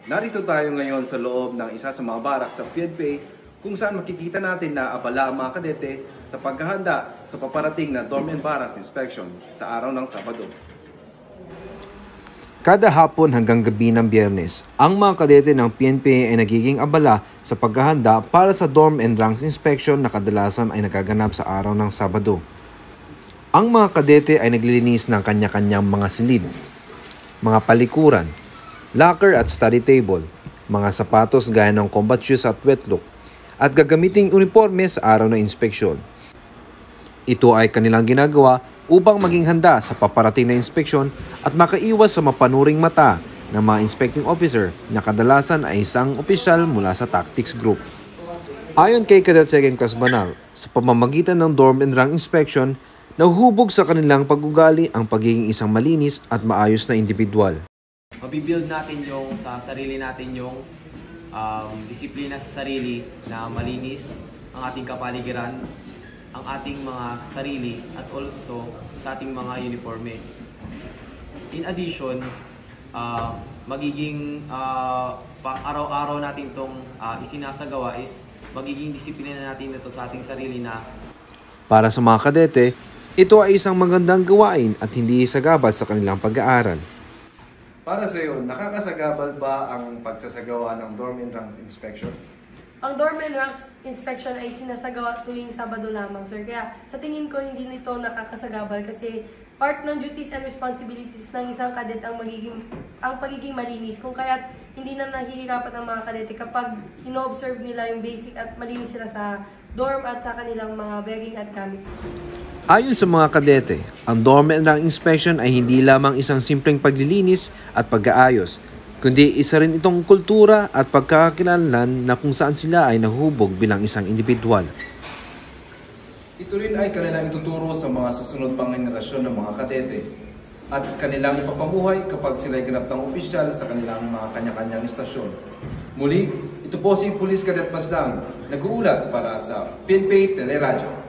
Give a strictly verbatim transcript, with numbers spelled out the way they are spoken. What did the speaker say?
Narito tayo ngayon sa loob ng isa sa mga barak sa P N P kung saan makikita natin na abala ang mga kadete sa paghahanda sa paparating na Dorm and Barracks Inspection sa araw ng Sabado. Kada hapon hanggang gabi ng Biyernes, ang mga kadete ng P N P ay nagiging abala sa paghahanda para sa Dorm and Ranks Inspection na kadalasan ay nagaganap sa araw ng Sabado. Ang mga kadete ay naglilinis ng kanya-kanyang mga silid, mga palikuran, locker at study table, mga sapatos gaya ng combat shoes at wetlook, at gagamiting uniforme sa araw ng inspeksyon. Ito ay kanilang ginagawa upang maging handa sa paparating na inspeksyon at makaiwas sa mapanuring mata ng mga inspecting officer na kadalasan ay isang opisyal mula sa tactics group. Ayon kay Cadet Second Class Banal, sa pamamagitan ng Dorm and Rank Inspection, nahuhubog sa kanilang pag-ugali ang pagiging isang malinis at maayos na individual. Mabibuild natin yung sa sarili natin yung um, disiplina sa sarili na malinis ang ating kapaligiran, ang ating mga sarili at also sa ating mga uniforme. In addition, uh, magiging uh, araw-araw natin itong uh, isinasagawa is magiging disiplina natin ito sa ating sarili na para sa mga kadete, ito ay isang magandang gawain at hindi isagabal sa kanilang pag-aaral. Para sa iyo, nakakasagabal ba ang pagsasagawa ng Dorm and Ranks Inspection? Ang Dorm and Ranks Inspection ay sinasagawa tuwing Sabado lamang, sir. Kaya sa tingin ko hindi nito nakakasagabal kasi part ng duties and responsibilities ng isang cadet ang magiging ang pagiging malinis. Kung kaya't hindi na nahihirapan ang mga kadete kapag ino-observe nila yung basic at malinis sila sa dorm at sa kanilang mga bedding at gamits. Ayon sa mga kadete, ang Dorm and Rank Inspection ay hindi lamang isang simpleng paglilinis at pag-aayos, kundi isa rin itong kultura at pagkakakilanlan na kung saan sila ay nahuhubog bilang isang individual. Ito rin ay kanilang ituturo sa mga susunod pang henerasyon ng mga kadete at kanilang ipapabuhay kapag sila ay ganap ng opisyal sa kanilang mga kanya-kanyang istasyon. Muli, ito po si Police Cadet Paslang, nag-uulat para sa P N P Teleradyo.